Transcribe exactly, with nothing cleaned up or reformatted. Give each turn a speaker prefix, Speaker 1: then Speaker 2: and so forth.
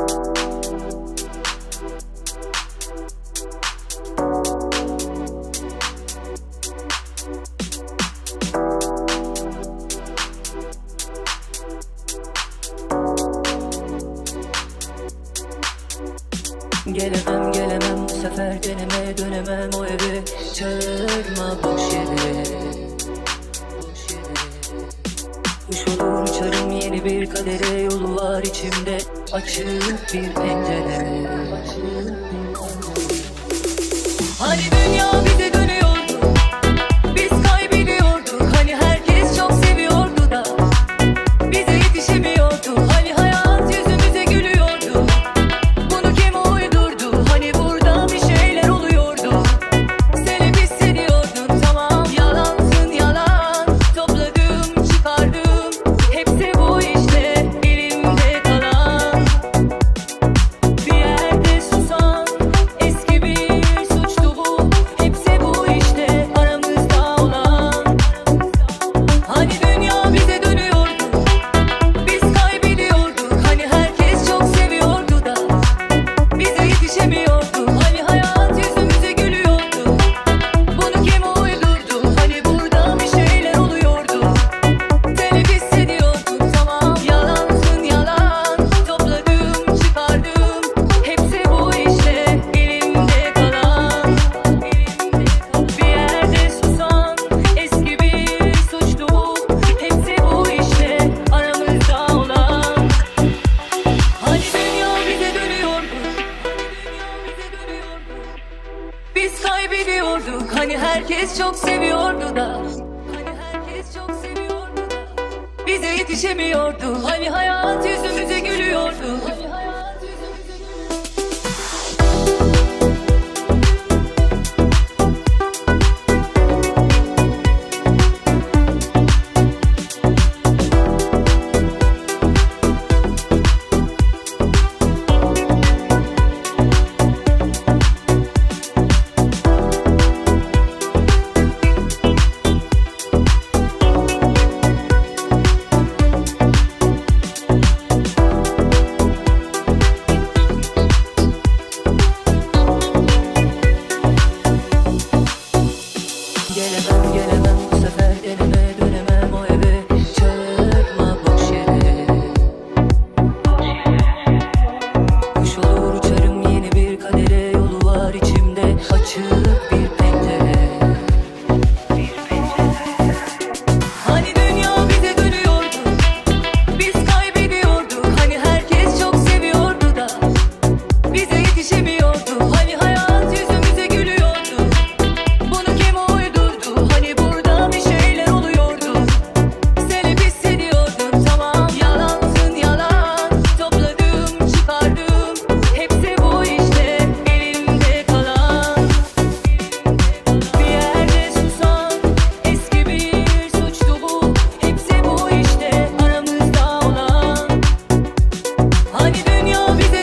Speaker 1: Gelemem gelemem bu sefer deneme dönemem o eve. Çağırma boş yere. Kuş olur uçarım yeni bir kadere. Yolu var içimde açık bir pencere. Hani dünya bize dönüyordu, biz kaybediyorduk. Hani herkes çok seviyordu da bize yetişemiyordu. Hani hayat yüzümüze gülüyordu. Bunu kim uydurdu? Hani burada bir şeyler oluyordu. Sen hep hissediyordun, tamam yalansın yalan. Topladım çıkardım, hepsi bu işte elimde kalan. Bir yerde susan eski bir suçtu bu. Hepsi bu işte aramızda olan. Hani dünya bize dönüyordu, biz kaybediyorduk. Hani herkes çok seviyordu da bize yetişemiyordu. Hani hayat yüzümüze gülüyordu. Bunu kim uydurdu? Hani burada bir şeyler oluyordu. Sen hep hissediyordun, tamam yalansın yalan. Topladım çıkardım, hepsi bu işte elimde kalan. Bir yerde susan eski bir suçtu bu. Hepsi bu işte aramızda olan. Hani dünya bize dönüyordu, biz kaybediyorduk. Hani herkes çok seviyordu da Hani herkes çok seviyordu da bize yetişemiyordu. Hani hayat yüzümüze gülüyordu. Hani hayat yüzümüze gülüyordu. Gelemem gelemem bu sefer deneme dönemem o eve. Çağırma boş yere. Kuş olur uçarım yeni bir kadere. Yolu var içimde açık bir pencere. Hani dünya bize dönüyordu, biz kaybediyorduk. Hani herkes çok seviyordu da bize yetişemiyordu. Hani hayat yüzümüze gülüyordu. Bunu kim uydurdu? Hani burada bir şeyler oluyordu. Sen hep hissediyordun, tamam yalansın yalan. Topladım çıkardım, hepsi bu işte elimde kalan. Bir yerde susan eski bir suçtu bu. Hepsi bu işte aramızda olan. Hani dünya bize